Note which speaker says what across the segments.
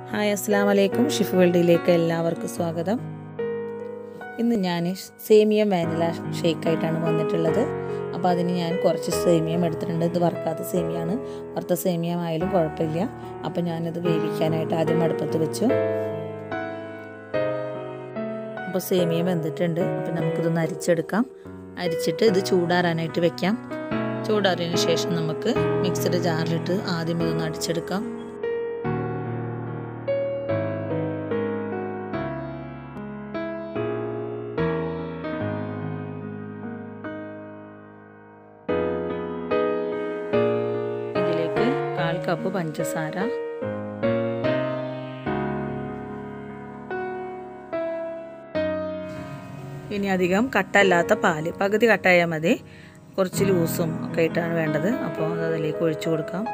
Speaker 1: Hi അസ്സലാമു അലൈക്കും. ഷിഫ് വേൾഡിലേക്ക് എല്ലാവർക്കും സ്വാഗതം. ഇന്ന് ഞാൻ സേമിയ വാനില ഷേക്കായിട്ടാണ് വന്നിട്ടുള്ളത്. അപ്പോൾ അതിന് ഞാൻ കുറച്ച് സേമിയം എടുത്തിട്ടുണ്ട്. ഇത് വറുക്കാത്ത സേമിയാണ്. വറുത്ത സേമിയം ആയാലും കുഴപ്പമില്ല. അപ്പോൾ ഞാനിത് വേവിക്കാനായിട്ട് ആദ്യം അടുപ്പത്ത് വെച്ചു. അപ്പോൾ സേമിയം വെന്തിട്ടുണ്ട്. അപ്പോൾ നമുക്കിതൊന്ന് അരിച്ചെടുക്കാം. അരിച്ചിട്ട് ഇത് ചൂടാറാനായിട്ട് വെക്കാം. ചൂടാറിയതിന് ശേഷം നമുക്ക് മിക്സിയുടെ ജാറിലിട്ട് ആദ്യം ഇതൊന്ന് അടിച്ചെടുക്കാം. ഇതിലേക്ക് 1/4 കപ്പ് പഞ്ചസാര, ഇനി അധികം കട്ടല്ലാത്ത പാല്, പകുതി കട്ടായാൽ മതി. കുറച്ച് ലൂസും ഒക്കെ ആയിട്ടാണ് വേണ്ടത്. അപ്പോൾ അതിലേക്ക് ഒഴിച്ചു കൊടുക്കാം.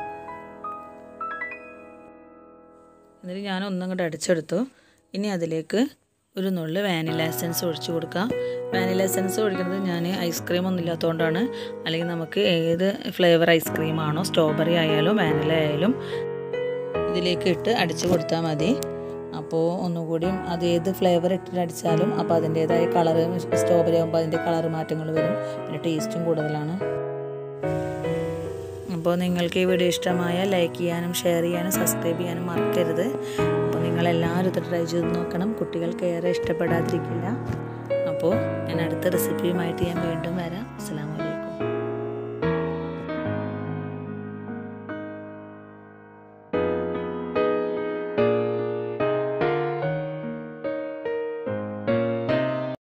Speaker 1: എന്നിട്ട് ഞാൻ ഒന്നും കൂടെ അടിച്ചെടുത്തു. ഇനി അതിലേക്ക് ഒരു നുള്ള് വാനില എസൻസ് ഒഴിച്ചു കൊടുക്കാം. വാനില എസൻസ് ഒഴിക്കുന്നത് ഞാൻ ഐസ്ക്രീം ഒന്നും ഇല്ലാത്തതുകൊണ്ടാണ്. അല്ലെങ്കിൽ നമുക്ക് ഏത് ഫ്ലേവർ ഐസ്ക്രീമാണോ, സ്ട്രോബെറി ആയാലും വാനില ആയാലും ഇതിലേക്ക് ഇട്ട് അടിച്ചു കൊടുത്താൽ മതി. അപ്പോൾ ഒന്നുകൂടിയും അത് ഏത് ഫ്ലേവർ ഇട്ടിട്ട് അടിച്ചാലും അപ്പോൾ അതിൻ്റേതായ കളറ്, സ്ട്രോബെറി ആകുമ്പോൾ അതിൻ്റെ കളർ മാറ്റങ്ങൾ വരും. പിന്നെ ടേസ്റ്റും കൂടുതലാണ്. അപ്പോൾ നിങ്ങൾക്ക് ഈ വീഡിയോ ഇഷ്ടമായാൽ ലൈക്ക് ചെയ്യാനും ഷെയർ ചെയ്യാനും സബ്സ്ക്രൈബ് ചെയ്യാനും മറക്കരുത്. അപ്പോൾ നിങ്ങളെല്ലാവരും ഇത് ട്രൈ ചെയ്ത് നോക്കണം. കുട്ടികൾക്ക് ഏറെ ഇഷ്ടപ്പെടാതിരിക്കില്ല. അപ്പോൾ ഞാൻ അടുത്ത റെസിപ്പിയുമായിട്ട് ഞാൻ വീണ്ടും വരാം. അസ്സലാമു അലൈക്കും.